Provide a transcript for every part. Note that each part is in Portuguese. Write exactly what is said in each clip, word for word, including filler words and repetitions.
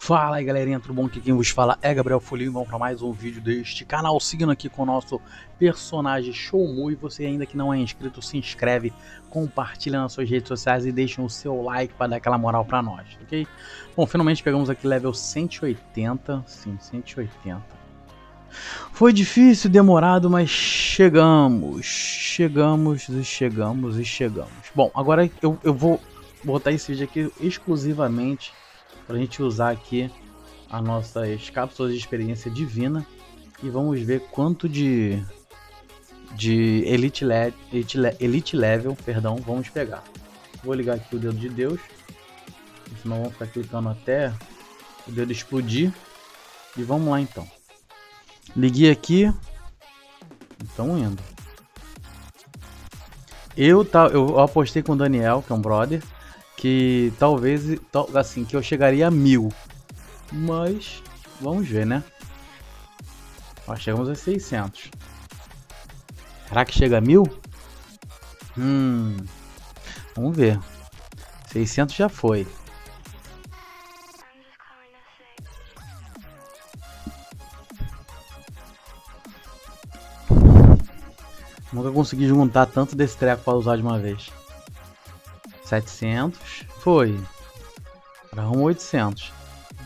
Fala aí galerinha, tudo bom? Aqui quem vos fala é Gabriel Folia e vamos para mais um vídeo deste canal, seguindo aqui com o nosso personagem Shoumu. E você ainda que não é inscrito, se inscreve, compartilha nas suas redes sociais e deixa o seu like para dar aquela moral para nós, ok? Bom, finalmente pegamos aqui level cento e oitenta, sim, cento e oitenta. Foi difícil, demorado, mas chegamos, chegamos e chegamos e chegamos. Bom, agora eu, eu vou botar esse vídeo aqui exclusivamente para a gente usar aqui as nossas cápsulas de experiência divina e vamos ver quanto de de elite, le, elite, elite level, perdão, vamos pegar. Vou ligar aqui o dedo de Deus, senão vamos ficar clicando até o dedo explodir. E vamos lá então. Liguei aqui, estamos indo. Eu, tá, eu apostei com o Daniel, que é um brother, que talvez, assim, que eu chegaria a mil, mas vamos ver, né? Nós chegamos a seiscentos. Será que chega a mil? Hum, vamos ver. seiscentos já foi. Nunca consegui juntar tanto desse treco para usar de uma vez. setecentos, foi. Para rumo oitocentos.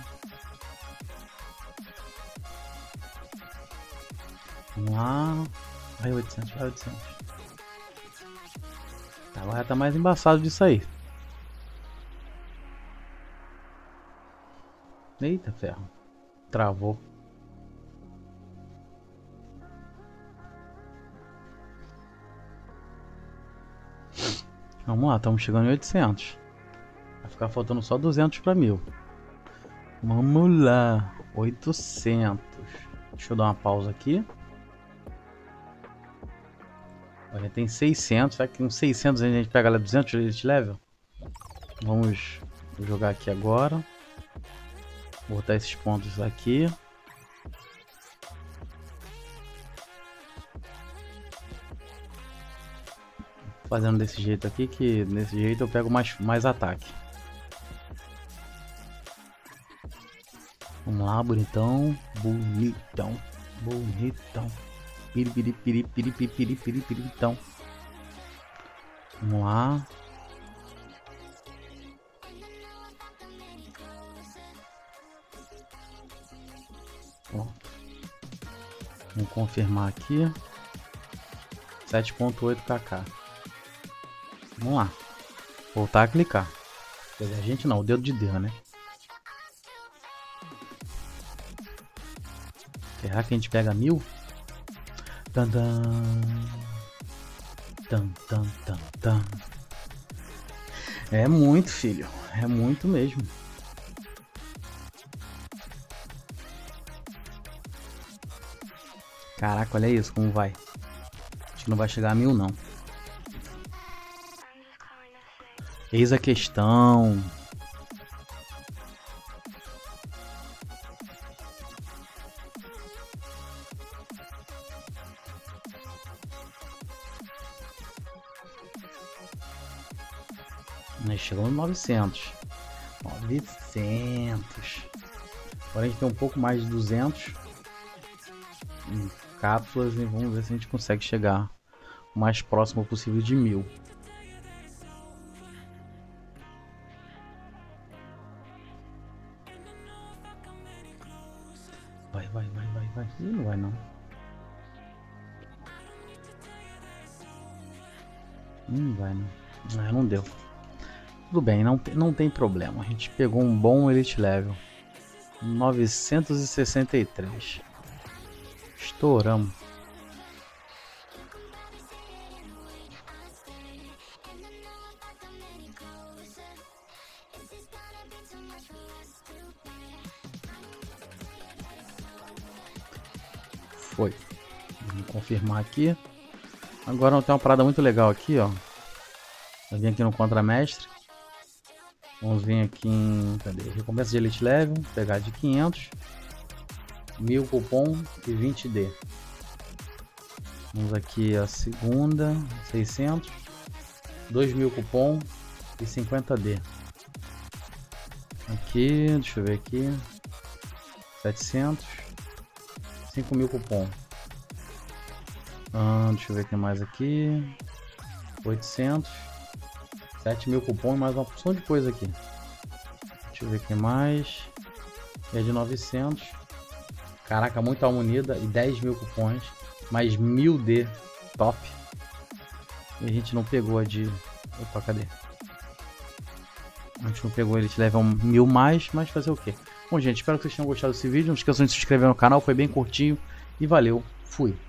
Vamos lá. Vai oitocentos, vai oitocentos. Tá, agora tá mais embaçado disso aí. Eita ferro. Travou. Vamos lá, estamos chegando em oitocentos. Vai ficar faltando só duzentos para mil. Vamos lá, oitocentos. Deixa eu dar uma pausa aqui. Olha, tem seiscentos. Será que com seiscentos a gente pega lá duzentos de elite level? Vamos jogar aqui agora. Botar esses pontos aqui. Fazendo desse jeito aqui, que desse jeito eu pego mais, mais ataque. Vamos lá, bonitão. Bonitão. Bonitão. Piri, piri, piri, piri, piri, piri, piri, piri, então. Vamos lá. Pronto. Vamos confirmar aqui. sete ponto oito kk. Vamos lá. Voltar a clicar. Quer dizer, a gente não, o dedo de Deus, né? Será que a gente pega mil? Tan, tan. Tan, tan, tan, tan. É muito, filho. É muito mesmo. Caraca, olha isso, como vai. Acho que não vai chegar a mil, não. Eis a questão. Nós chegamos em novecentos. novecentos. Agora a gente tem um pouco mais de duzentos em cápsulas e vamos ver se a gente consegue chegar o mais próximo possível de mil. Vai, vai, vai, vai, vai. Ih, não vai não. Não vai não. Ah, não deu. Tudo bem, não, não tem problema. A gente pegou um bom elite level. novecentos e sessenta e três. Estouramos. Foi. Vamos confirmar aqui. Agora tem uma parada muito legal aqui, ó. Eu vim aqui no contramestre. Vamos vir aqui em... Cadê? Recompensa de elite level. Pegar de quinhentos. mil cupom e vinte D. Vamos aqui a segunda. seiscentos. dois mil cupom e cinquenta D. Aqui, deixa eu ver aqui. setecentos. cinco mil cupom. Ah, deixa eu ver o que mais aqui. oitocentos. sete mil cupom e mais uma porção de coisa aqui. Deixa eu ver o que mais. E é de novecentos. Caraca, muita alma unida e dez mil cupons. Mais mil D. Top. E a gente não pegou a de... Opa, cadê? A gente não pegou, ele te leva um mil mais, mas fazer o quê? Bom, gente, espero que vocês tenham gostado desse vídeo. Não esqueçam de se inscrever no canal, foi bem curtinho. E valeu, fui!